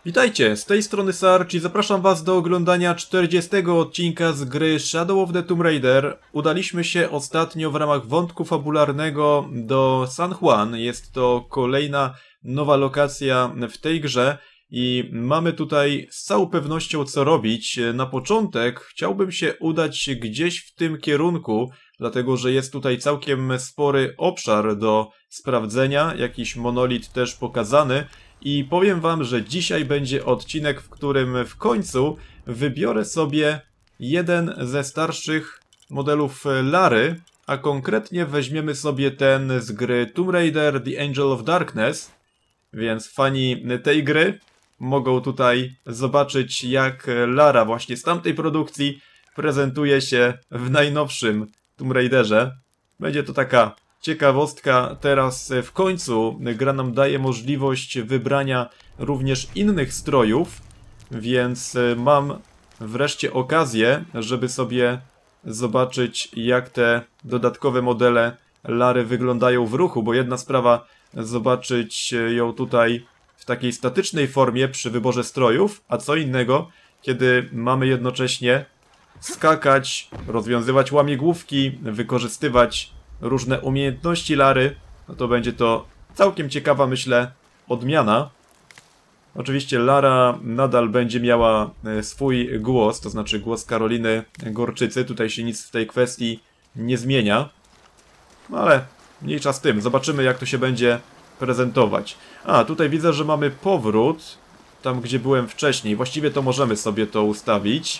Witajcie, z tej strony Sarge i zapraszam was do oglądania 40. odcinka z gry Shadow of the Tomb Raider. Udaliśmy się ostatnio w ramach wątku fabularnego do San Juan. Jest to kolejna nowa lokacja w tej grze i mamy tutaj z całą pewnością co robić. Na początek chciałbym się udać gdzieś w tym kierunku, dlatego że jest tutaj całkiem spory obszar do sprawdzenia, jakiś monolit też pokazany. I powiem wam, że dzisiaj będzie odcinek, w którym w końcu wybiorę sobie jeden ze starszych modelów Lary, a konkretnie weźmiemy sobie ten z gry Tomb Raider The Angel of Darkness, więc fani tej gry mogą tutaj zobaczyć, jak Lara właśnie z tamtej produkcji prezentuje się w najnowszym Tomb Raiderze. Będzie to taka ciekawostka. Teraz w końcu gra nam daje możliwość wybrania również innych strojów, więc mam wreszcie okazję, żeby sobie zobaczyć, jak te dodatkowe modele Lary wyglądają w ruchu, bo jedna sprawa zobaczyć ją tutaj w takiej statycznej formie przy wyborze strojów, a co innego, kiedy mamy jednocześnie skakać, rozwiązywać łamigłówki, wykorzystywać różne umiejętności Lary, no to będzie to całkiem ciekawa, myślę, odmiana. Oczywiście Lara nadal będzie miała swój głos, to znaczy głos Karoliny Gorczycy. Tutaj się nic w tej kwestii nie zmienia. No ale mniejsza z tym. Zobaczymy, jak to się będzie prezentować. A, tutaj widzę, że mamy powrót tam, gdzie byłem wcześniej. Właściwie to możemy sobie to ustawić.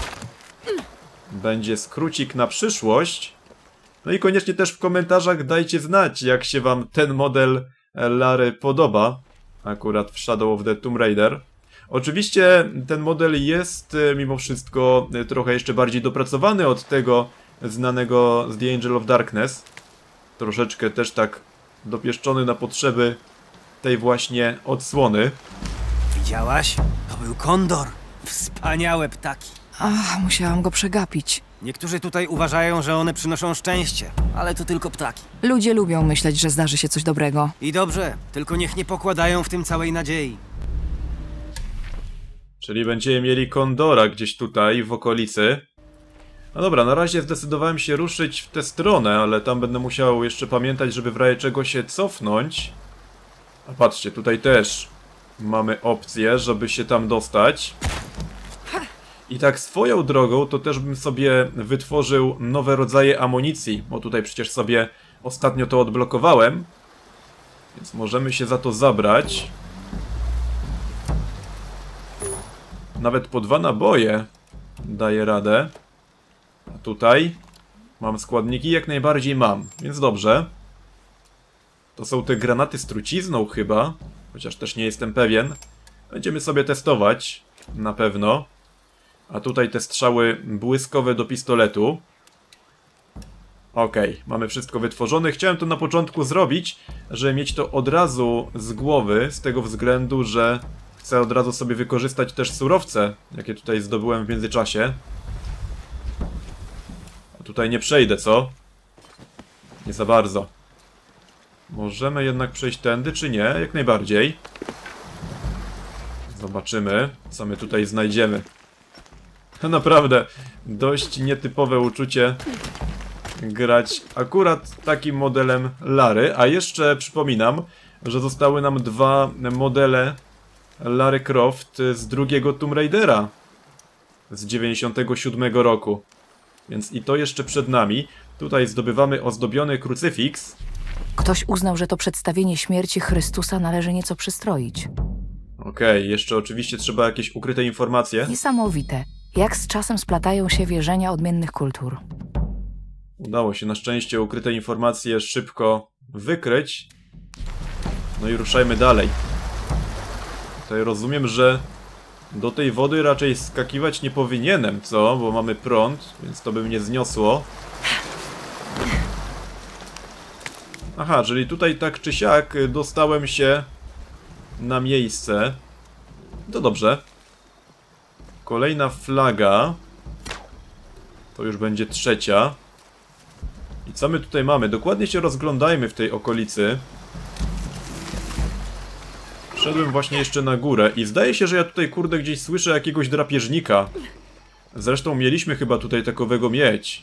Będzie skrócik na przyszłość. No i koniecznie też w komentarzach dajcie znać, jak się wam ten model Lary podoba, akurat w Shadow of the Tomb Raider. Oczywiście ten model jest mimo wszystko trochę jeszcze bardziej dopracowany od tego znanego z The Angel of Darkness. Troszeczkę też tak dopieszczony na potrzeby tej właśnie odsłony. Widziałaś? To był kondor. Wspaniałe ptaki. Ach, musiałam go przegapić. Niektórzy tutaj uważają, że one przynoszą szczęście, ale to tylko ptaki. Ludzie lubią myśleć, że zdarzy się coś dobrego. I dobrze, tylko niech nie pokładają w tym całej nadziei. Czyli będziemy mieli kondora gdzieś tutaj w okolicy. No dobra, na razie zdecydowałem się ruszyć w tę stronę, ale tam będę musiał jeszcze pamiętać, żeby w razie czego się cofnąć. A patrzcie, tutaj też mamy opcję, żeby się tam dostać. I tak swoją drogą to też bym sobie wytworzył nowe rodzaje amunicji, bo tutaj przecież sobie ostatnio to odblokowałem. Więc możemy się za to zabrać. Nawet po 2 naboje daję radę. A tutaj mam składniki, jak najbardziej mam, więc dobrze. To są te granaty z trucizną chyba, chociaż też nie jestem pewien. Będziemy sobie testować, na pewno. A tutaj te strzały błyskowe do pistoletu. Okej, mamy wszystko wytworzone. Chciałem to na początku zrobić, żeby mieć to od razu z głowy, z tego względu, że chcę od razu sobie wykorzystać też surowce, jakie tutaj zdobyłem w międzyczasie. A tutaj nie przejdę, co? Nie za bardzo. Możemy jednak przejść tędy, czy nie? Jak najbardziej. Zobaczymy, co my tutaj znajdziemy. To naprawdę dość nietypowe uczucie grać akurat takim modelem Lary. A jeszcze przypominam, że zostały nam 2 modele Lary Croft z drugiego Tomb Raidera z 97 roku. Więc i to jeszcze przed nami. Tutaj zdobywamy ozdobiony krucyfiks. Ktoś uznał, że to przedstawienie śmierci Chrystusa należy nieco przystroić. Okej, jeszcze oczywiście trzeba jakieś ukryte informacje. Niesamowite, jak z czasem splatają się wierzenia odmiennych kultur. Udało się na szczęście ukryte informacje szybko wykryć. No i ruszajmy dalej. Tutaj rozumiem, że do tej wody raczej skakiwać nie powinienem, co? Bo mamy prąd, więc to by mnie zniosło. Aha, czyli tutaj tak czy siak dostałem się na miejsce. To dobrze. Kolejna flaga. To już będzie 3. I co my tutaj mamy? Dokładnie się rozglądajmy w tej okolicy. Wszedłem właśnie jeszcze na górę i zdaje się, że ja tutaj, kurde, gdzieś słyszę jakiegoś drapieżnika. Zresztą mieliśmy chyba tutaj takowego mieć.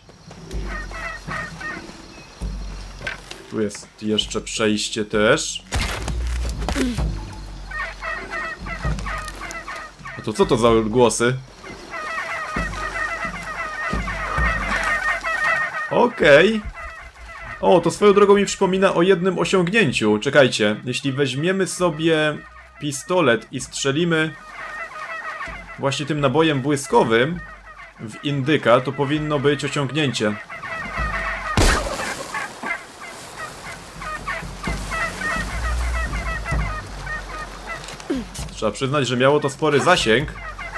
Tu jest jeszcze przejście też. A to co to za odgłosy? Okej. O, to swoją drogą mi przypomina o jednym osiągnięciu. Czekajcie, jeśli weźmiemy sobie pistolet i strzelimy właśnie tym nabojem błyskowym w indyka, to powinno być osiągnięcie. Trzeba przyznać, że miało to spory zasięg.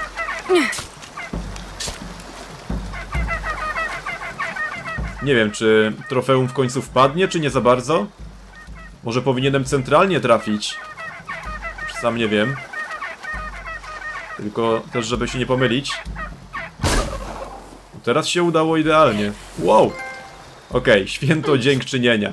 Nie wiem, czy trofeum w końcu wpadnie, czy nie za bardzo? Może powinienem centralnie trafić? Sam nie wiem. Tylko też, żeby się nie pomylić. Teraz się udało idealnie. Wow! Okej, święto dziękczynienia.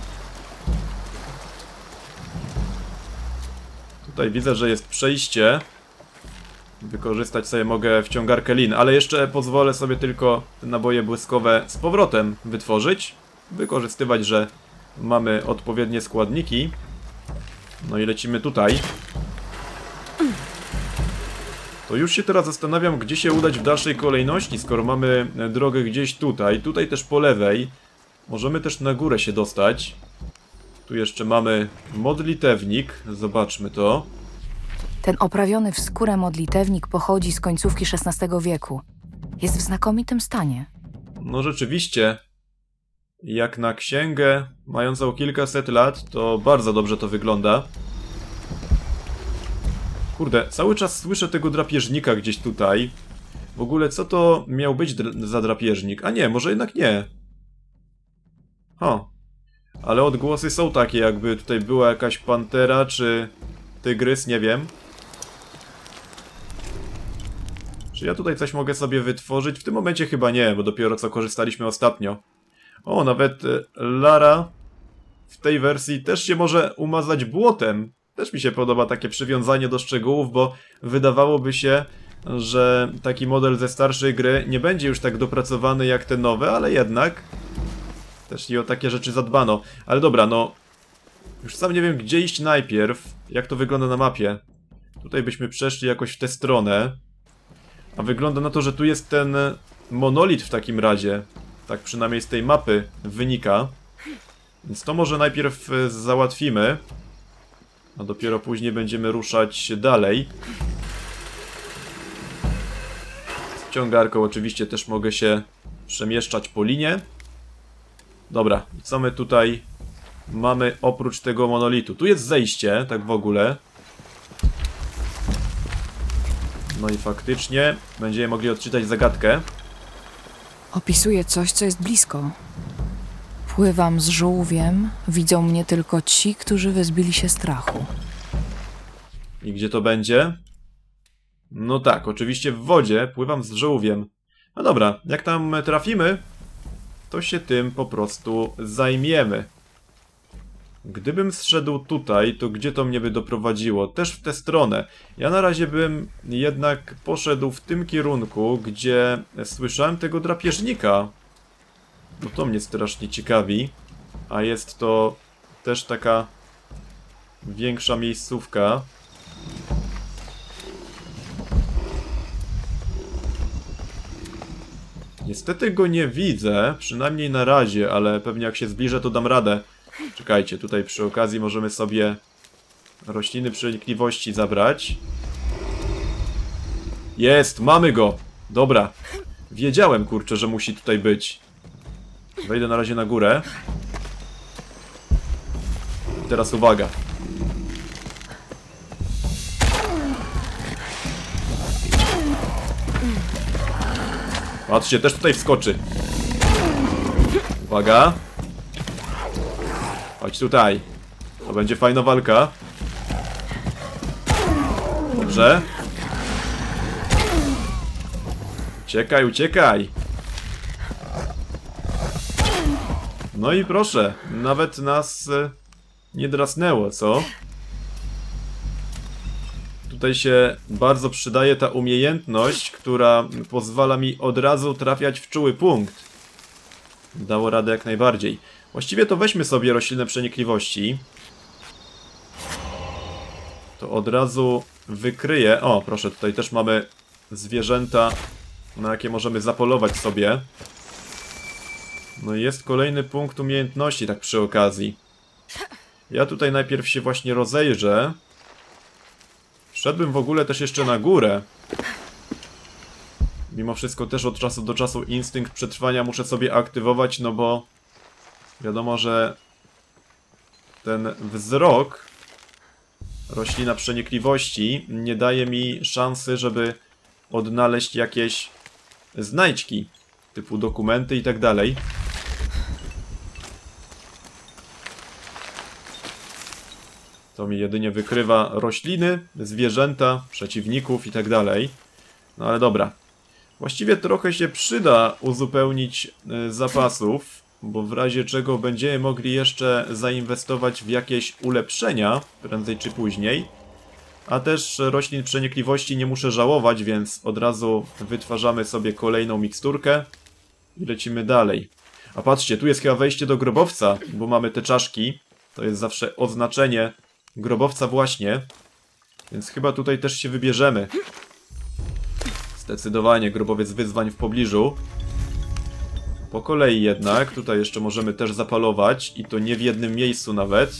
Tutaj widzę, że jest przejście. Wykorzystać sobie mogę wciągarkę lin, ale jeszcze pozwolę sobie tylko te naboje błyskowe z powrotem wytworzyć. Wykorzystywać, że mamy odpowiednie składniki. No i lecimy tutaj. To już się teraz zastanawiam, gdzie się udać w dalszej kolejności, skoro mamy drogę gdzieś tutaj. Tutaj też po lewej. Możemy też na górę się dostać. Tu jeszcze mamy modlitewnik. Zobaczmy to. Ten oprawiony w skórę modlitewnik pochodzi z końcówki XVI wieku. Jest w znakomitym stanie. No rzeczywiście. Jak na księgę mającą kilkaset lat, to bardzo dobrze to wygląda. Kurde, cały czas słyszę tego drapieżnika gdzieś tutaj. W ogóle co to miał być za drapieżnik? A nie, może jednak nie. Ale odgłosy są takie, jakby tutaj była jakaś pantera, czy tygrys, nie wiem. Czy ja tutaj coś mogę sobie wytworzyć? W tym momencie chyba nie, bo dopiero co korzystaliśmy ostatnio. O, nawet Lara w tej wersji też się może umazać błotem. Też mi się podoba takie przywiązanie do szczegółów, bo wydawałoby się, że taki model ze starszej gry nie będzie już tak dopracowany jak te nowe, ale jednak też i o takie rzeczy zadbano. Ale dobra, no już sam nie wiem, gdzie iść najpierw, jak to wygląda na mapie. Tutaj byśmy przeszli jakoś w tę stronę. A wygląda na to, że tu jest ten monolit w takim razie. Tak przynajmniej z tej mapy wynika. Więc to może najpierw załatwimy. A dopiero później będziemy ruszać dalej. Z ciągarką oczywiście też mogę się przemieszczać po linie. Dobra, i co my tutaj mamy oprócz tego monolitu? Tu jest zejście, tak w ogóle. No i faktycznie będziemy mogli odczytać zagadkę. Opisuje coś, co jest blisko. Pływam z żółwiem, widzą mnie tylko ci, którzy wyzbyli się strachu. I gdzie to będzie? No tak, oczywiście w wodzie, pływam z żółwiem. No dobra, jak tam trafimy, to się tym po prostu zajmiemy. Gdybym zszedł tutaj, to gdzie to mnie by doprowadziło? Też w tę stronę. Ja na razie bym jednak poszedł w tym kierunku, gdzie słyszałem tego drapieżnika. Bo to mnie strasznie ciekawi. A jest to też taka większa miejscówka. Niestety go nie widzę, przynajmniej na razie, ale pewnie jak się zbliżę, to dam radę. Czekajcie, tutaj przy okazji możemy sobie rośliny przenikliwości zabrać. Jest, mamy go! Dobra. Wiedziałem, kurczę, że musi tutaj być. Wejdę na razie na górę. I teraz uwaga. Patrzcie, też tutaj wskoczy. Uwaga. Chodź tutaj. To będzie fajna walka. Dobrze. Uciekaj, uciekaj. No i proszę, nawet nas nie drasnęło, co? tutaj się bardzo przydaje ta umiejętność, która pozwala mi od razu trafiać w czuły punkt. Dało radę jak najbardziej. Właściwie to weźmy sobie roślinne przenikliwości. To od razu wykryję. O, proszę, tutaj też mamy zwierzęta, na jakie możemy zapolować sobie. No i jest kolejny punkt umiejętności, tak przy okazji. Ja tutaj najpierw się właśnie rozejrzę. Szedłbym w ogóle też jeszcze na górę. Mimo wszystko też od czasu do czasu instynkt przetrwania muszę sobie aktywować, no bo wiadomo, że ten wzrok, roślina przenikliwości, nie daje mi szansy, żeby odnaleźć jakieś znajdźki, typu dokumenty i tak dalej. To mi jedynie wykrywa rośliny, zwierzęta, przeciwników i tak dalej. No ale dobra. Właściwie trochę się przyda uzupełnić zapasów, bo w razie czego będziemy mogli jeszcze zainwestować w jakieś ulepszenia, prędzej czy później. A też roślin przenikliwości nie muszę żałować, więc od razu wytwarzamy sobie kolejną miksturkę i lecimy dalej. A patrzcie, tu jest chyba wejście do grobowca, bo mamy te czaszki. To jest zawsze oznaczenie grobowca właśnie. Więc chyba tutaj też się wybierzemy. Zdecydowanie grobowiec wyzwań w pobliżu. Po kolei jednak, tutaj jeszcze możemy też zapalować i to nie w jednym miejscu nawet.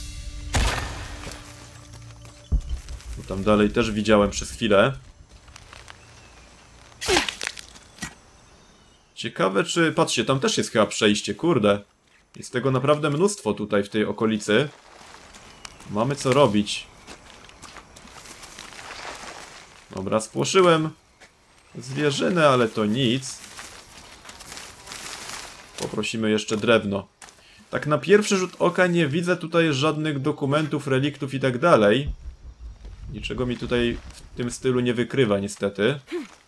Bo tam dalej też widziałem przez chwilę. Ciekawe czy... Patrzcie, tam też jest chyba przejście, kurde. Jest tego naprawdę mnóstwo tutaj w tej okolicy. Mamy co robić. Dobra, spłoszyłem zwierzynę, ale to nic. Poprosimy jeszcze drewno. Tak na pierwszy rzut oka nie widzę tutaj żadnych dokumentów, reliktów i tak dalej. Niczego mi tutaj w tym stylu nie wykrywa niestety.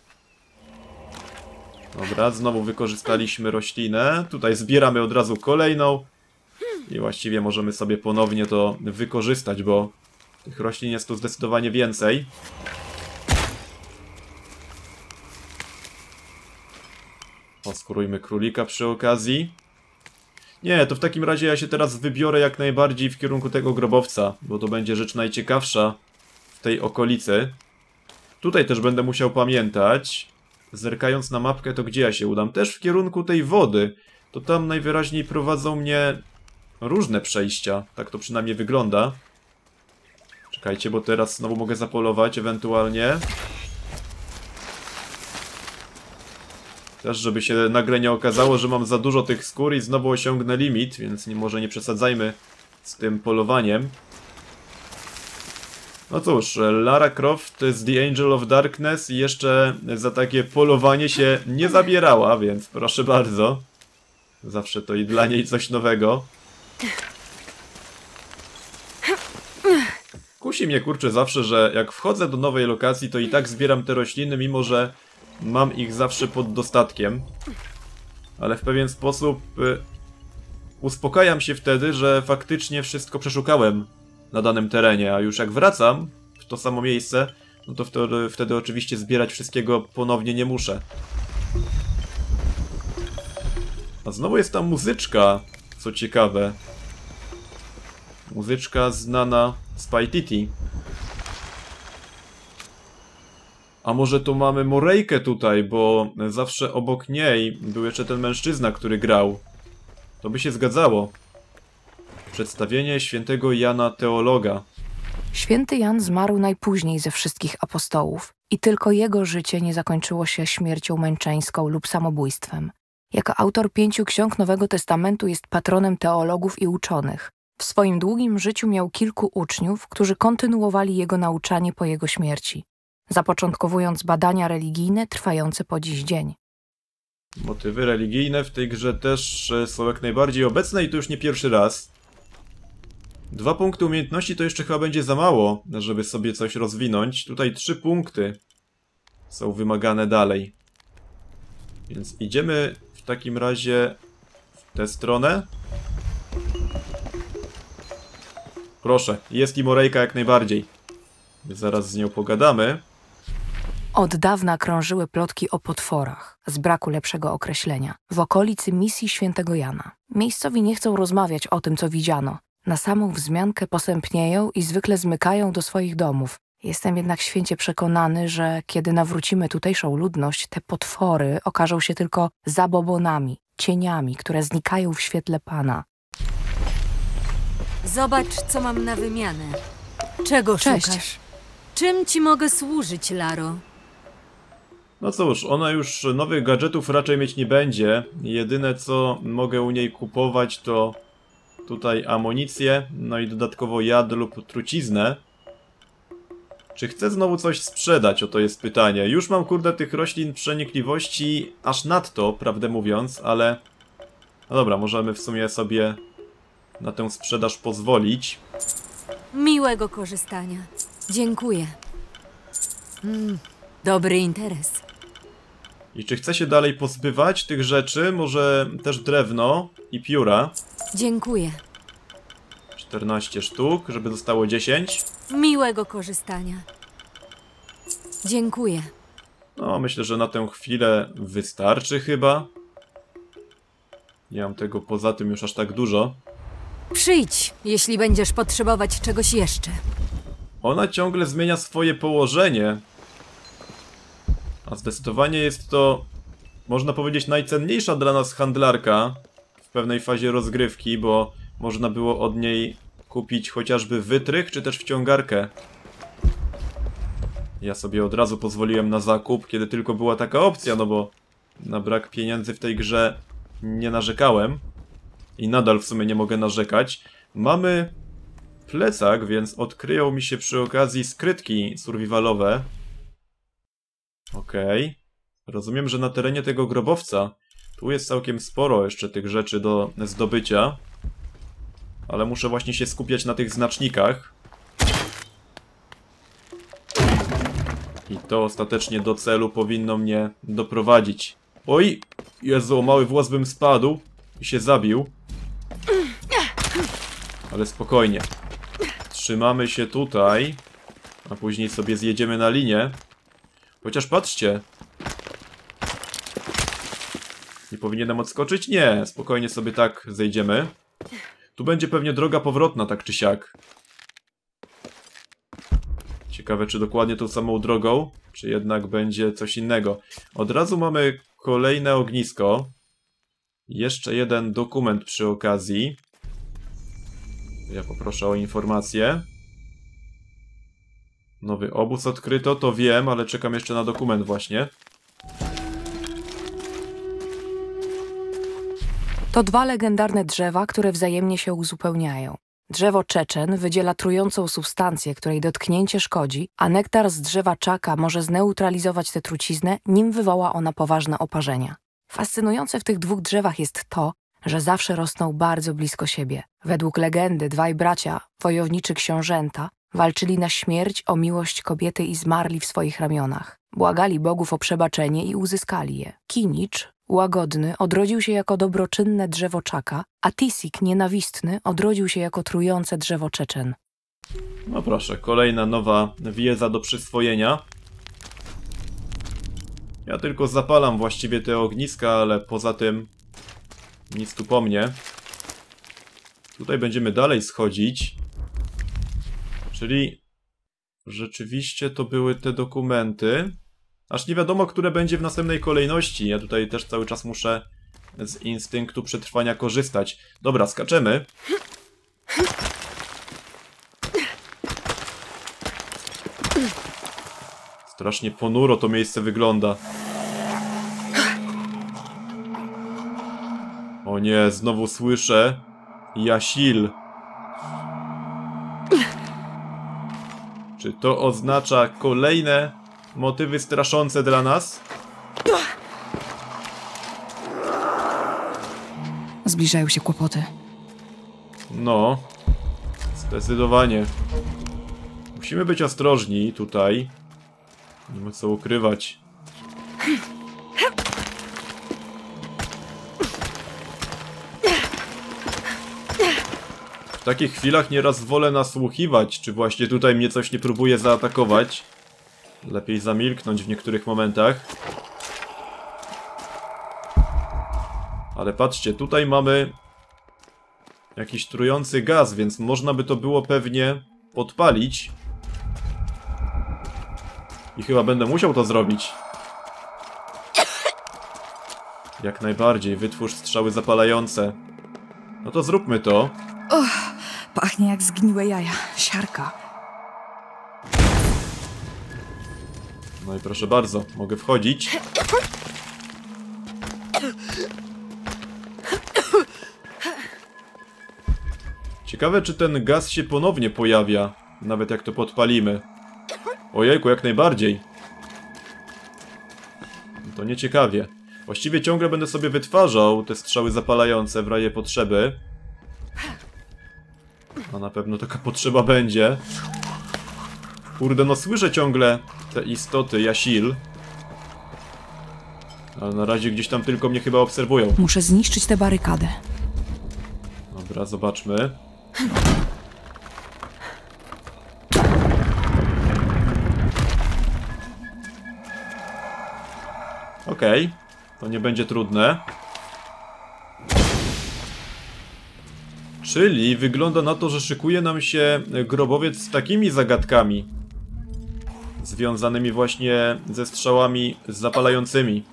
Dobra, znowu wykorzystaliśmy roślinę. Tutaj zbieramy od razu kolejną. I właściwie możemy sobie ponownie to wykorzystać, bo tych roślin jest tu zdecydowanie więcej. Oskurujmy królika przy okazji. Nie, to w takim razie ja się teraz wybiorę jak najbardziej w kierunku tego grobowca, bo to będzie rzecz najciekawsza w tej okolicy. Tutaj też będę musiał pamiętać, zerkając na mapkę, to gdzie ja się udam? Też w kierunku tej wody. To tam najwyraźniej prowadzą mnie różne przejścia. Tak to przynajmniej wygląda. Czekajcie, bo teraz znowu mogę zapolować ewentualnie. Też, żeby się nagle nie okazało, że mam za dużo tych skór i znowu osiągnę limit, więc może nie przesadzajmy z tym polowaniem. No cóż, Lara Croft z The Angel of Darkness jeszcze za takie polowanie się nie zabierała, więc proszę bardzo. Zawsze to i dla niej coś nowego. Kusi mnie, kurczę, zawsze, że jak wchodzę do nowej lokacji, to i tak zbieram te rośliny, mimo że mam ich zawsze pod dostatkiem. Ale w pewien sposób uspokajam się wtedy, że faktycznie wszystko przeszukałem na danym terenie, a już jak wracam w to samo miejsce, no to wtedy oczywiście zbierać wszystkiego ponownie nie muszę. A znowu jest ta muzyczka, co ciekawe. Muzyczka znana z Paititi. A może to mamy Morejkę tutaj, bo zawsze obok niej był jeszcze ten mężczyzna, który grał. To by się zgadzało. Przedstawienie świętego Jana Teologa. Święty Jan zmarł najpóźniej ze wszystkich apostołów i tylko jego życie nie zakończyło się śmiercią męczeńską lub samobójstwem. Jako autor 5 ksiąg Nowego Testamentu jest patronem teologów i uczonych. W swoim długim życiu miał kilku uczniów, którzy kontynuowali jego nauczanie po jego śmierci, zapoczątkowując badania religijne trwające po dziś dzień. Motywy religijne w tej grze też są jak najbardziej obecne i to już nie pierwszy raz. 2 punkty umiejętności to jeszcze chyba będzie za mało, żeby sobie coś rozwinąć. Tutaj 3 punkty są wymagane dalej. Więc idziemy w takim razie w tę stronę. Proszę, jest i Morejka jak najbardziej. Zaraz z nią pogadamy. Od dawna krążyły plotki o potworach, z braku lepszego określenia, w okolicy misji świętego Jana. Miejscowi nie chcą rozmawiać o tym, co widziano. Na samą wzmiankę posępnieją i zwykle zmykają do swoich domów. Jestem jednak święcie przekonany, że kiedy nawrócimy tutejszą ludność, te potwory okażą się tylko zabobonami, cieniami, które znikają w świetle Pana. Zobacz, co mam na wymianę. Czego Cześć. szukasz? Czym ci mogę służyć, Laro? No cóż, ona już nowych gadżetów raczej mieć nie będzie. Jedyne co mogę u niej kupować to tutaj amunicję, no i dodatkowo jad lub truciznę. Czy chcę znowu coś sprzedać? Oto jest pytanie. Już mam kurde tych roślin przenikliwości aż nadto, prawdę mówiąc, ale... No dobra, możemy w sumie sobie na tę sprzedaż pozwolić. Miłego korzystania. Dziękuję. Dobry interes. I czy chcę się dalej pozbywać tych rzeczy? Może też drewno i pióra. Dziękuję. 14 sztuk, żeby zostało 10. Miłego korzystania. Dziękuję. No, myślę, że na tę chwilę wystarczy chyba. Nie mam tego poza tym już aż tak dużo. Przyjdź, jeśli będziesz potrzebować czegoś jeszcze. Ona ciągle zmienia swoje położenie. A zdecydowanie jest to, można powiedzieć, najcenniejsza dla nas handlarka w pewnej fazie rozgrywki, bo można było od niej kupić chociażby wytrych, czy też wciągarkę. Ja sobie od razu pozwoliłem na zakup, kiedy tylko była taka opcja, no bo na brak pieniędzy w tej grze nie narzekałem. I nadal w sumie nie mogę narzekać. Mamy plecak, więc odkryją mi się przy okazji skrytki survivalowe. Okej. Rozumiem, że na terenie tego grobowca tu jest całkiem sporo jeszcze tych rzeczy do zdobycia. Ale muszę właśnie się skupiać na tych znacznikach. I to ostatecznie do celu powinno mnie doprowadzić. Oj! Jezu, mały włos bym spadł i się zabił. Ale spokojnie. Trzymamy się tutaj, a później sobie zjedziemy na linię. Chociaż patrzcie. Nie powinienem odskoczyć? Nie, spokojnie sobie tak zejdziemy. Tu będzie pewnie droga powrotna, tak czy siak. Ciekawe, czy dokładnie tą samą drogą, czy jednak będzie coś innego. Od razu mamy kolejne ognisko. Jeszcze jeden dokument przy okazji. Ja poproszę o informację. Nowy obóz odkryto, to wiem, ale czekam jeszcze na dokument właśnie. To dwa legendarne drzewa, które wzajemnie się uzupełniają. Drzewo czeczen wydziela trującą substancję, której dotknięcie szkodzi, a nektar z drzewa czaka może zneutralizować tę truciznę, nim wywoła ona poważne oparzenia. Fascynujące w tych dwóch drzewach jest to, że zawsze rosną bardzo blisko siebie. Według legendy dwaj bracia, wojowniczy książęta, walczyli na śmierć o miłość kobiety i zmarli w swoich ramionach. Błagali bogów o przebaczenie i uzyskali je. Kinicz, łagodny, odrodził się jako dobroczynne drzewo czaka, a Tisik, nienawistny, odrodził się jako trujące drzewo czeczen. No proszę, kolejna nowa wiedza do przyswojenia. Ja tylko zapalam właściwie te ogniska, ale poza tym nic tu po mnie. Tutaj będziemy dalej schodzić. Czyli rzeczywiście to były te dokumenty. Aż nie wiadomo, które będzie w następnej kolejności. Ja tutaj też cały czas muszę z instynktu przetrwania korzystać. Dobra, skaczemy. Strasznie ponuro to miejsce wygląda. O nie, znowu słyszę Jasil. Czy to oznacza kolejne motywy straszące dla nas? Zbliżają się kłopoty. No, zdecydowanie. Musimy być ostrożni tutaj. Nie ma co ukrywać. W takich chwilach nieraz wolę nasłuchiwać, czy właśnie tutaj mnie coś nie próbuje zaatakować. Lepiej zamilknąć w niektórych momentach. Ale patrzcie, tutaj mamy jakiś trujący gaz, więc można by to było pewnie podpalić. I chyba będę musiał to zrobić. Jak najbardziej, wytwórz strzały zapalające. No to zróbmy to. Pachnie jak zgniłe jaja. Siarka. No i proszę bardzo, mogę wchodzić. Ciekawe, czy ten gaz się ponownie pojawia, nawet jak to podpalimy. Ojejku, jak najbardziej. To nieciekawie. Właściwie ciągle będę sobie wytwarzał te strzały zapalające w razie potrzeby. A na pewno taka potrzeba będzie. Kurde, no słyszę ciągle te istoty, Yasil. Ale na razie gdzieś tam tylko mnie chyba obserwują. Muszę zniszczyć tę barykadę. Dobra, zobaczmy. Okej, to nie będzie trudne. Czyli wygląda na to, że szykuje nam się grobowiec z takimi zagadkami. Związanymi właśnie ze strzałami zapalającymi.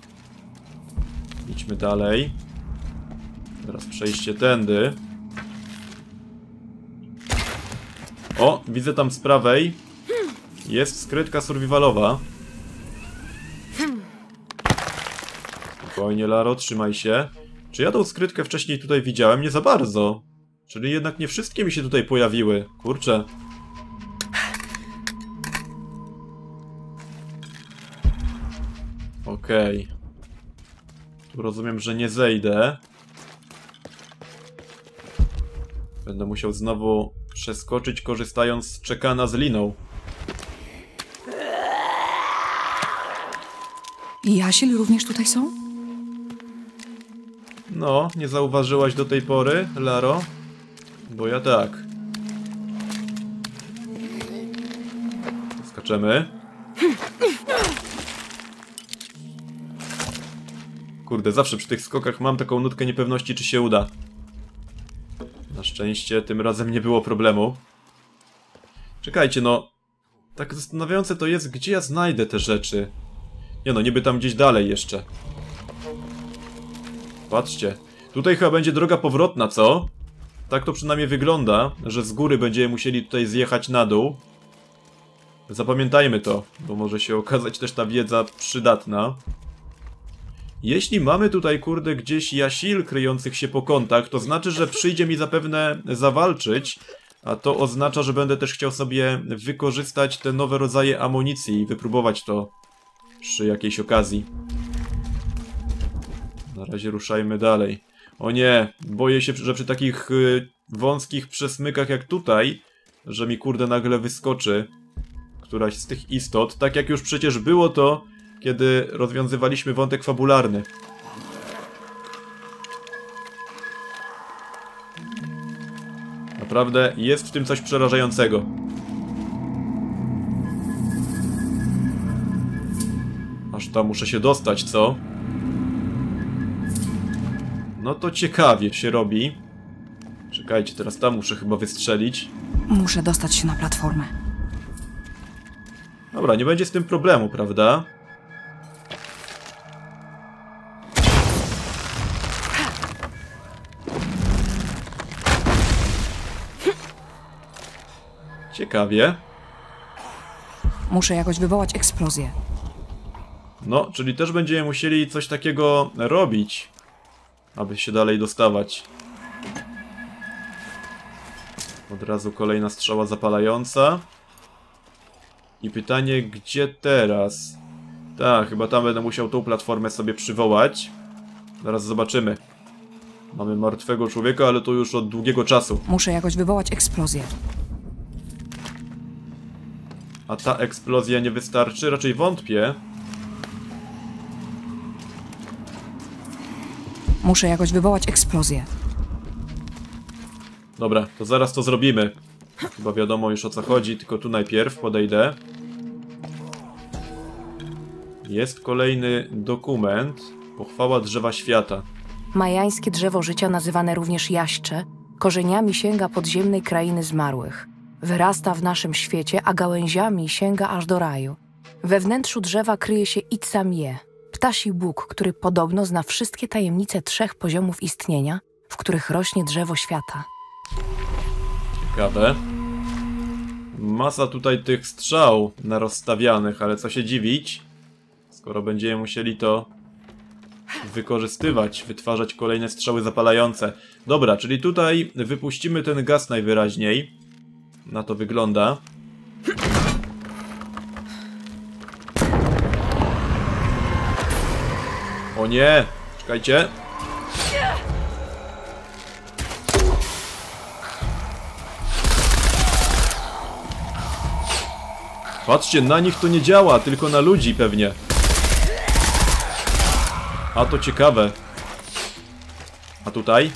Idźmy dalej. Teraz przejście tędy. O, widzę tam z prawej. Jest skrytka survivalowa. Spokojnie, Laro, trzymaj się. Czy ja tą skrytkę wcześniej tutaj widziałem? Nie za bardzo. Czyli jednak nie wszystkie mi się tutaj pojawiły. Kurczę. Okej. Tu rozumiem, że nie zejdę. Będę musiał znowu przeskoczyć, korzystając z czekana z liną. I Yasil również tutaj są? No, nie zauważyłaś do tej pory, Laro? Bo ja tak. Skaczemy. Kurde, zawsze przy tych skokach mam taką nutkę niepewności, czy się uda. Na szczęście tym razem nie było problemu. Czekajcie, no. Tak zastanawiające to jest, gdzie ja znajdę te rzeczy. Nie no, niby tam gdzieś dalej jeszcze. Patrzcie. Tutaj chyba będzie droga powrotna, co? Tak to przynajmniej wygląda, że z góry będziemy musieli tutaj zjechać na dół. Zapamiętajmy to, bo może się okazać też ta wiedza przydatna. Jeśli mamy tutaj, kurde, gdzieś Yasil kryjących się po kątach, to znaczy, że przyjdzie mi zapewne zawalczyć, a to oznacza, że będę też chciał sobie wykorzystać te nowe rodzaje amunicji i wypróbować to przy jakiejś okazji. Na razie ruszajmy dalej. O nie, boję się, że przy takich wąskich przesmykach jak tutaj, że mi kurde nagle wyskoczy któraś z tych istot, tak jak już przecież było to, kiedy rozwiązywaliśmy wątek fabularny. Naprawdę jest w tym coś przerażającego. Aż tam muszę się dostać, co? No to ciekawie się robi. Czekajcie, teraz tam muszę chyba wystrzelić. Muszę dostać się na platformę. Dobra, nie będzie z tym problemu, prawda? Ciekawie. Muszę jakoś wywołać eksplozję. No, czyli też będziemy musieli coś takiego robić, aby się dalej dostawać. Od razu kolejna strzała zapalająca. I pytanie, gdzie teraz? Tak, chyba tam będę musiał tą platformę sobie przywołać. Zaraz zobaczymy. Mamy martwego człowieka, ale to już od długiego czasu. Muszę jakoś wywołać eksplozję. A ta eksplozja nie wystarczy? Raczej wątpię. Muszę jakoś wywołać eksplozję. Dobra, to zaraz to zrobimy. Chyba wiadomo już o co chodzi, tylko tu najpierw podejdę. Jest kolejny dokument. Pochwała drzewa świata. Majańskie drzewo życia, nazywane również jaścze, korzeniami sięga podziemnej krainy zmarłych. Wyrasta w naszym świecie, a gałęziami sięga aż do raju. We wnętrzu drzewa kryje się Itzamie, ptasi bóg, który podobno zna wszystkie tajemnice 3 poziomów istnienia, w których rośnie drzewo świata. Ciekawe. Masa tutaj tych strzał narozstawianych, ale co się dziwić, skoro będziemy musieli to wykorzystywać, wytwarzać kolejne strzały zapalające. Dobra, czyli tutaj wypuścimy ten gaz najwyraźniej. Na to wygląda. O nie! Czekajcie. Patrzcie, na nich to nie działa, tylko na ludzi pewnie. A to ciekawe. A tutaj?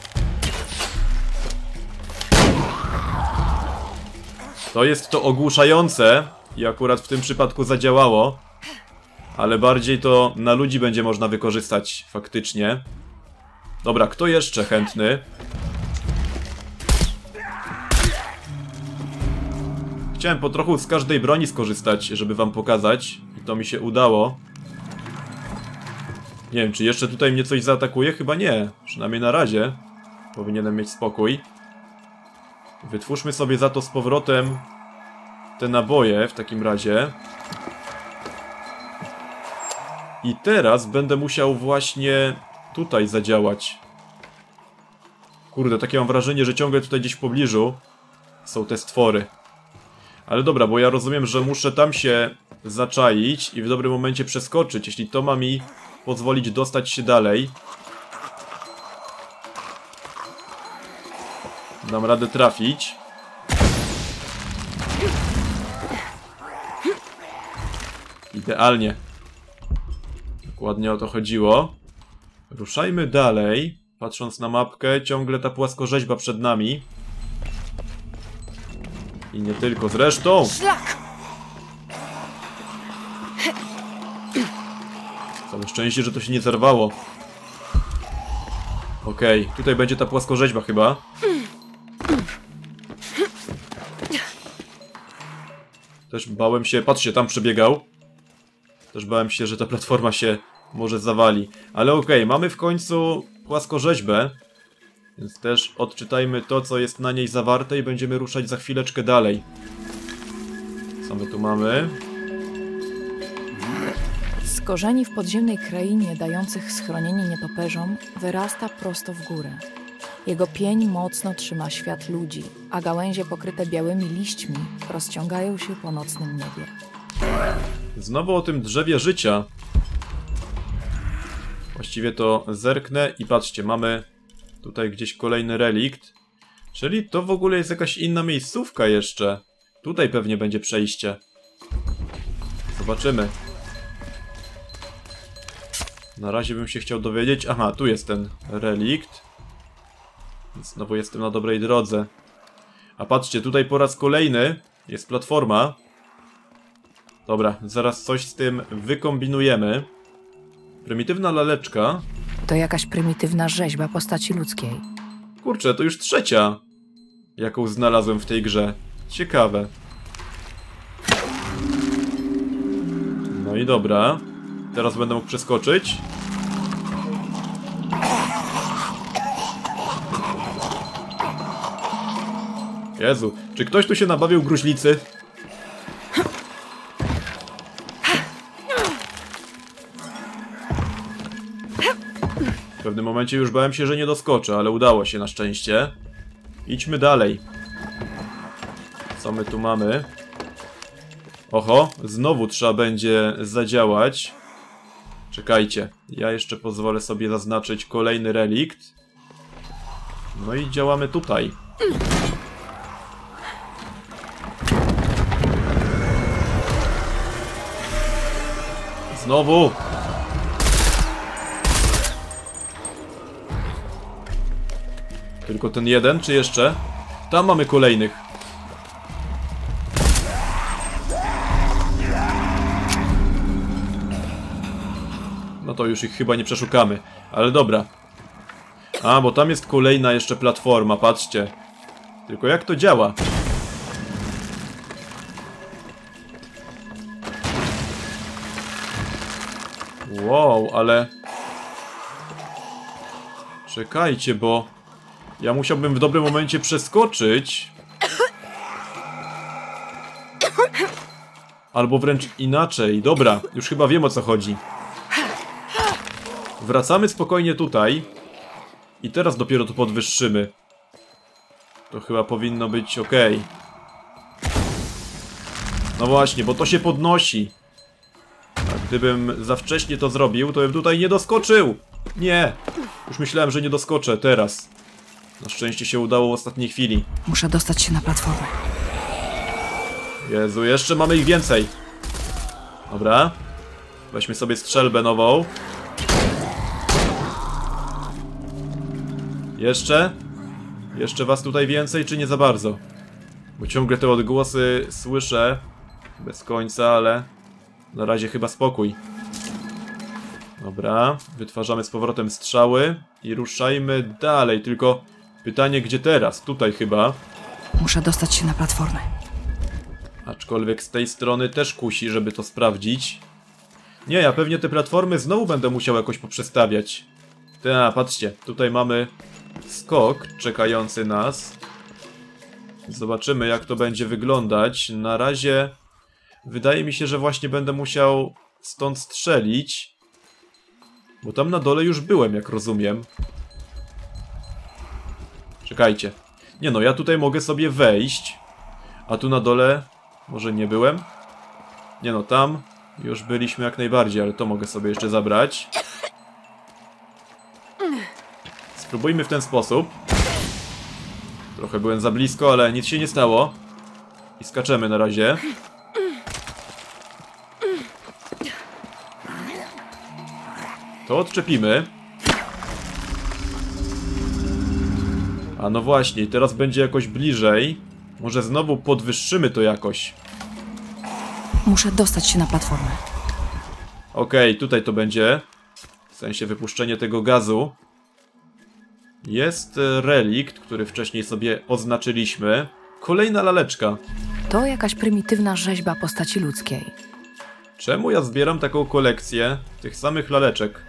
To jest to ogłuszające i akurat w tym przypadku zadziałało. Ale bardziej to na ludzi będzie można wykorzystać faktycznie. Dobra, kto jeszcze chętny? Chciałem po trochu z każdej broni skorzystać, żeby wam pokazać. I to mi się udało. Nie wiem, czy jeszcze tutaj mnie coś zaatakuje? Chyba nie. Przynajmniej na razie. Powinienem mieć spokój. Wytwórzmy sobie za to z powrotem te naboje w takim razie. I teraz będę musiał właśnie tutaj zadziałać. Kurde, takie mam wrażenie, że ciągle tutaj gdzieś w pobliżu są te stwory. Ale dobra, bo ja rozumiem, że muszę tam się zaczaić i w dobrym momencie przeskoczyć, jeśli to ma mi pozwolić dostać się dalej. Dam radę trafić. Idealnie. Dokładnie o to chodziło. Ruszajmy dalej. Patrząc na mapkę, ciągle ta płaskorzeźba przed nami. I nie tylko zresztą. Szlak! Całe szczęście, że to się nie zerwało. Okej, tutaj będzie ta płaskorzeźba chyba. Też bałem się, patrzcie, tam przebiegał. Też bałem się, że ta platforma się może zawali. Ale okej, mamy w końcu płaskorzeźbę. Więc też odczytajmy to, co jest na niej zawarte i będziemy ruszać za chwileczkę dalej. Co my tu mamy? Z korzeni w podziemnej krainie dających schronienie nietoperzom wyrasta prosto w górę. Jego pień mocno trzyma świat ludzi, a gałęzie pokryte białymi liśćmi rozciągają się po nocnym niebie. Znowu o tym drzewie życia. Właściwie to zerknę i patrzcie, mamy tutaj gdzieś kolejny relikt. Czyli to w ogóle jest jakaś inna miejscówka jeszcze. Tutaj pewnie będzie przejście. Zobaczymy. Na razie bym się chciał dowiedzieć. Aha, tu jest ten relikt. Więc znowu jestem na dobrej drodze. A patrzcie, tutaj po raz kolejny jest platforma. Dobra, zaraz coś z tym wykombinujemy. Prymitywna laleczka. To jakaś prymitywna rzeźba postaci ludzkiej. Kurczę, to już trzecia, jaką znalazłem w tej grze. Ciekawe. No i dobra. Teraz będę mógł przeskoczyć. Jezu, czy ktoś tu się nabawił gruźlicy? W pewnym momencie już bałem się, że nie doskoczę, ale udało się na szczęście. Idźmy dalej. Co my tu mamy? Oho, znowu trzeba będzie zadziałać. Czekajcie, ja jeszcze pozwolę sobie zaznaczyć kolejny relikt. No i działamy tutaj. Znowu! Tylko ten jeden, czy jeszcze? Tam mamy kolejnych. No to już ich chyba nie przeszukamy. Ale dobra. A, bo tam jest kolejna jeszcze platforma, patrzcie. Tylko jak to działa? Wow, ale... Czekajcie, bo... Ja musiałbym w dobrym momencie przeskoczyć. Albo wręcz inaczej. Dobra, już chyba wiem, o co chodzi. Wracamy spokojnie tutaj. I teraz dopiero to podwyższymy. To chyba powinno być ok. No właśnie, bo to się podnosi. A gdybym za wcześnie to zrobił, to bym tutaj nie doskoczył. Nie. Już myślałem, że nie doskoczę teraz. Na szczęście się udało w ostatniej chwili. Muszę dostać się na platformę. Jezu, jeszcze mamy ich więcej. Dobra. Weźmy sobie strzelbę nową. Jeszcze? Jeszcze was tutaj więcej, czy nie za bardzo? Bo ciągle te odgłosy słyszę. Bez końca, ale... Na razie chyba spokój. Dobra. Wytwarzamy z powrotem strzały. I ruszajmy dalej, tylko... Pytanie, gdzie teraz? Tutaj chyba. Muszę dostać się na platformę. Aczkolwiek z tej strony też kusi, żeby to sprawdzić. Nie, ja pewnie te platformy znowu będę musiał jakoś poprzestawiać. Patrzcie, tutaj mamy skok czekający nas. Zobaczymy, jak to będzie wyglądać. Na razie wydaje mi się, że właśnie będę musiał stąd strzelić. Bo tam na dole już byłem, jak rozumiem. Czekajcie. Nie no, ja tutaj mogę sobie wejść. A tu na dole... Może nie byłem? Nie no, tam już byliśmy jak najbardziej, ale to mogę sobie jeszcze zabrać. Spróbujmy w ten sposób. Trochę byłem za blisko, ale nic się nie stało. I skaczemy na razie. To odczepimy. A no właśnie, teraz będzie jakoś bliżej. Może znowu podwyższymy to jakoś. Muszę dostać się na platformę. Okej, tutaj to będzie. W sensie wypuszczenie tego gazu. Jest relikt, który wcześniej sobie oznaczyliśmy. Kolejna laleczka. To jakaś prymitywna rzeźba postaci ludzkiej. Czemu ja zbieram taką kolekcję tych samych laleczek?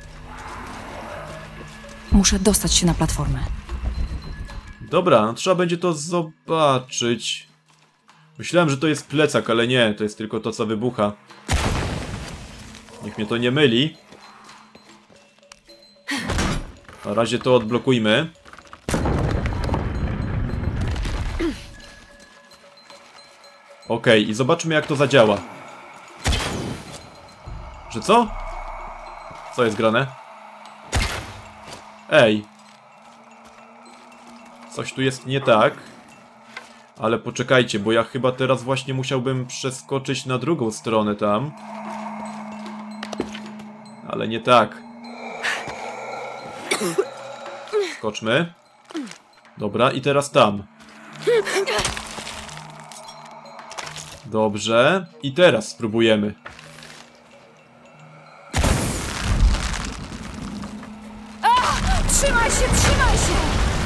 Muszę dostać się na platformę. Dobra, no trzeba będzie to zobaczyć. Myślałem, że to jest plecak, ale nie, to jest tylko to, co wybucha. Niech mnie to nie myli. Na razie to odblokujmy. Okej, i zobaczmy, jak to zadziała. Że co? Co jest grane? Ej. Coś tu jest nie tak. Ale poczekajcie, bo ja chyba teraz właśnie musiałbym przeskoczyć na drugą stronę tam. Ale nie tak. Skoczmy. Dobra, i teraz tam. Dobrze. I teraz spróbujemy. Trzymaj się, trzymaj się!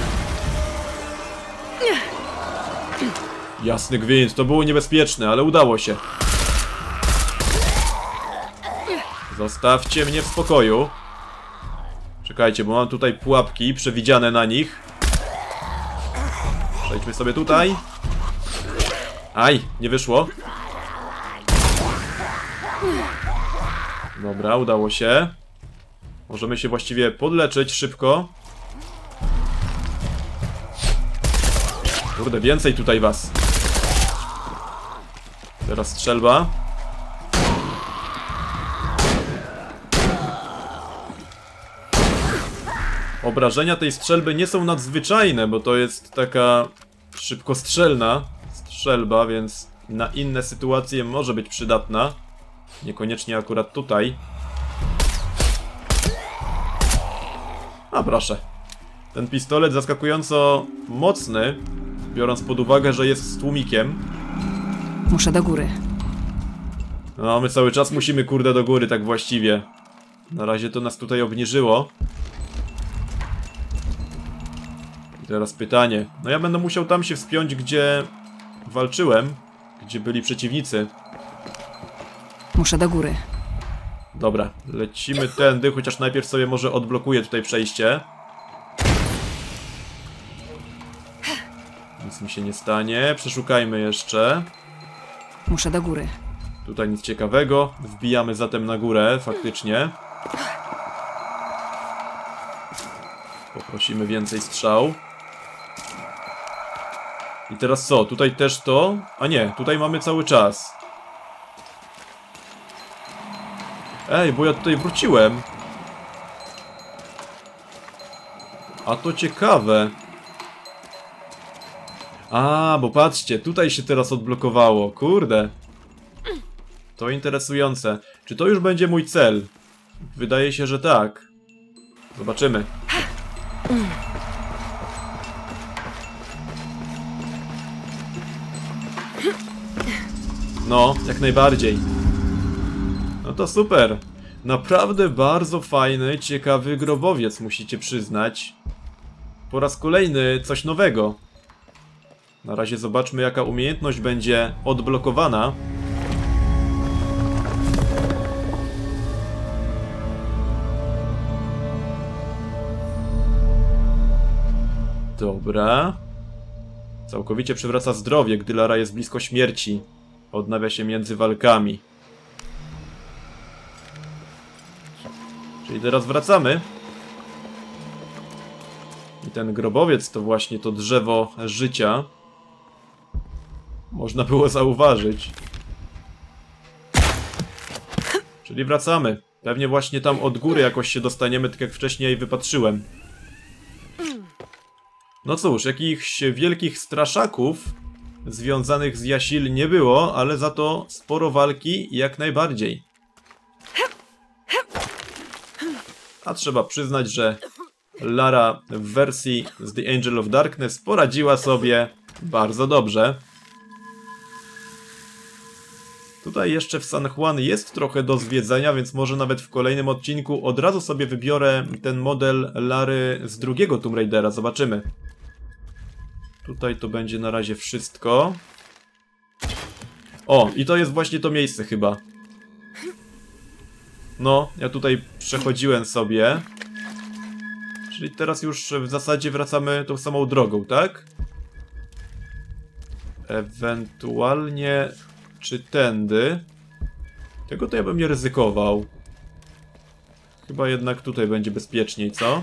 Jasny gwint, to było niebezpieczne, ale udało się. Zostawcie mnie w spokoju. Czekajcie, bo mam tutaj pułapki przewidziane na nich. Przejdźmy sobie tutaj. Aj, nie wyszło. Dobra, udało się. Możemy się właściwie podleczyć szybko. Kurde, więcej tutaj was. Teraz strzelba. Obrażenia tej strzelby nie są nadzwyczajne, bo to jest taka szybkostrzelna strzelba, więc na inne sytuacje może być przydatna. Niekoniecznie akurat tutaj. A proszę. Ten pistolet zaskakująco mocny. Biorąc pod uwagę, że jest z tłumikiem. Muszę do góry. No, my cały czas musimy, kurde, do góry, tak właściwie. Na razie to nas tutaj obniżyło. I teraz pytanie. No ja będę musiał tam się wspiąć, gdzie walczyłem. Gdzie byli przeciwnicy. Muszę do góry. Dobra, lecimy tędy, chociaż najpierw sobie może odblokuję tutaj przejście. Nic mi się nie stanie. Przeszukajmy jeszcze. Muszę do góry. Tutaj nic ciekawego. Wbijamy zatem na górę, faktycznie. Poprosimy więcej strzał. I teraz co? Tutaj też to? A nie, tutaj mamy cały czas. Ej, bo ja tutaj wróciłem. A to ciekawe. A, bo patrzcie, tutaj się teraz odblokowało. Kurde. To interesujące. Czy to już będzie mój cel? Wydaje się, że tak. Zobaczymy. No, jak najbardziej. No to super. Naprawdę bardzo fajny, ciekawy grobowiec, musicie przyznać. Po raz kolejny coś nowego. Na razie zobaczmy, jaka umiejętność będzie odblokowana. Dobra. Całkowicie przywraca zdrowie, gdy Lara jest blisko śmierci. Odnawia się między walkami. Czyli teraz wracamy. I ten grobowiec to właśnie to drzewo życia. Można było zauważyć. Czyli wracamy. Pewnie właśnie tam od góry jakoś się dostaniemy, tak jak wcześniej wypatrzyłem. No cóż, jakichś wielkich straszaków związanych z Yashil nie było, ale za to sporo walki jak najbardziej. A trzeba przyznać, że Lara w wersji z The Angel of Darkness poradziła sobie bardzo dobrze. Tutaj jeszcze w San Juan jest trochę do zwiedzenia, więc może nawet w kolejnym odcinku od razu sobie wybiorę ten model Lary z drugiego Tomb Raidera. Zobaczymy. Tutaj to będzie na razie wszystko. O, i to jest właśnie to miejsce chyba. No, ja tutaj przechodziłem sobie. Czyli teraz już w zasadzie wracamy tą samą drogą, tak? Ewentualnie... Czy tędy? Tego to ja bym nie ryzykował. Chyba jednak tutaj będzie bezpieczniej, co?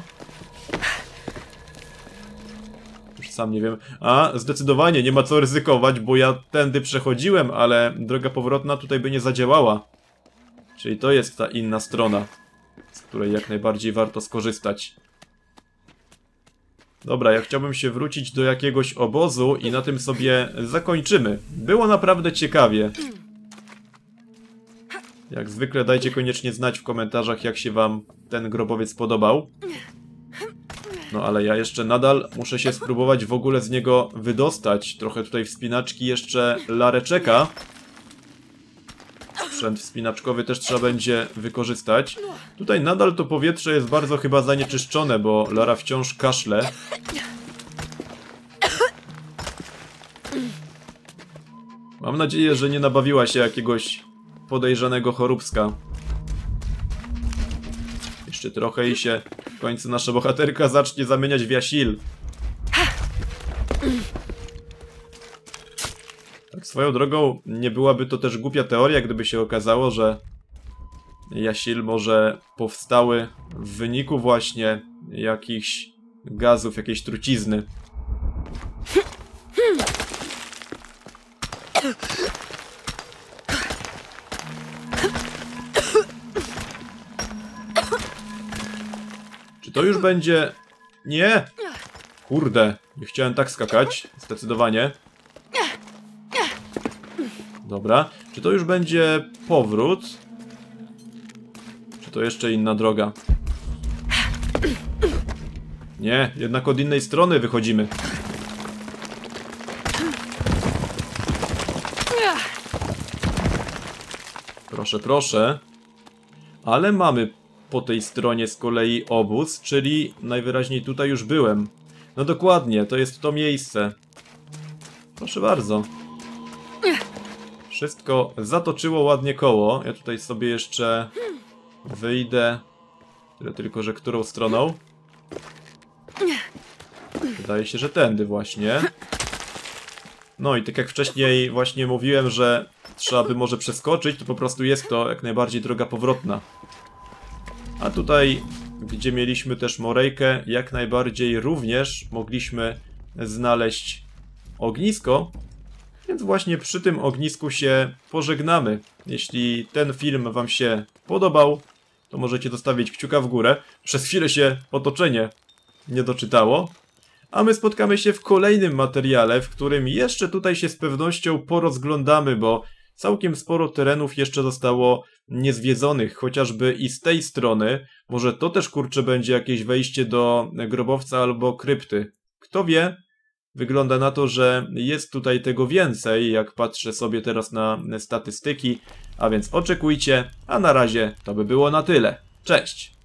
Już sam nie wiem. A, zdecydowanie nie ma co ryzykować, bo ja tędy przechodziłem, ale droga powrotna tutaj by nie zadziałała. Czyli to jest ta inna strona, z której jak najbardziej warto skorzystać. Dobra, ja chciałbym się wrócić do jakiegoś obozu i na tym sobie zakończymy. Było naprawdę ciekawie. Jak zwykle dajcie koniecznie znać w komentarzach, jak się wam ten grobowiec podobał. No ale ja jeszcze nadal muszę się spróbować w ogóle z niego wydostać. Trochę tutaj wspinaczki jeszcze Larę czeka. Sprzęt wspinaczkowy też trzeba będzie wykorzystać. Tutaj nadal to powietrze jest bardzo chyba zanieczyszczone, bo Lara wciąż kaszle. Mam nadzieję, że nie nabawiła się jakiegoś podejrzanego choróbska. Jeszcze trochę i się w końcu nasza bohaterka zacznie zamieniać w Yashil. Tak swoją drogą, nie byłaby to też głupia teoria, gdyby się okazało, że Yashil może powstały w wyniku właśnie jakichś gazów, jakiejś trucizny. Czy to już będzie... Nie! Kurde, nie chciałem tak skakać, zdecydowanie. Dobra, czy to już będzie powrót? Czy to jeszcze inna droga? Nie, jednak od innej strony wychodzimy. Proszę, proszę. Ale mamy po tej stronie z kolei obóz, czyli najwyraźniej tutaj już byłem. No dokładnie, to jest to miejsce. Proszę bardzo. Wszystko zatoczyło ładnie koło. Ja tutaj sobie jeszcze wyjdę. Tyle tylko, że którą stroną? Wydaje się, że tędy właśnie. No i tak jak wcześniej właśnie mówiłem, że trzeba by może przeskoczyć, to po prostu jest to jak najbardziej droga powrotna. A tutaj, gdzie mieliśmy też Morejkę, jak najbardziej również mogliśmy znaleźć ognisko. Więc właśnie przy tym ognisku się pożegnamy. Jeśli ten film wam się podobał, to możecie zostawić kciuka w górę. Przez chwilę się otoczenie nie doczytało. A my spotkamy się w kolejnym materiale, w którym jeszcze tutaj się z pewnością porozglądamy, bo całkiem sporo terenów jeszcze zostało niezwiedzonych, chociażby i z tej strony. Może to też, kurczę, będzie jakieś wejście do grobowca albo krypty. Kto wie? Wygląda na to, że jest tutaj tego więcej, jak patrzę sobie teraz na statystyki. A więc oczekujcie, a na razie to by było na tyle. Cześć!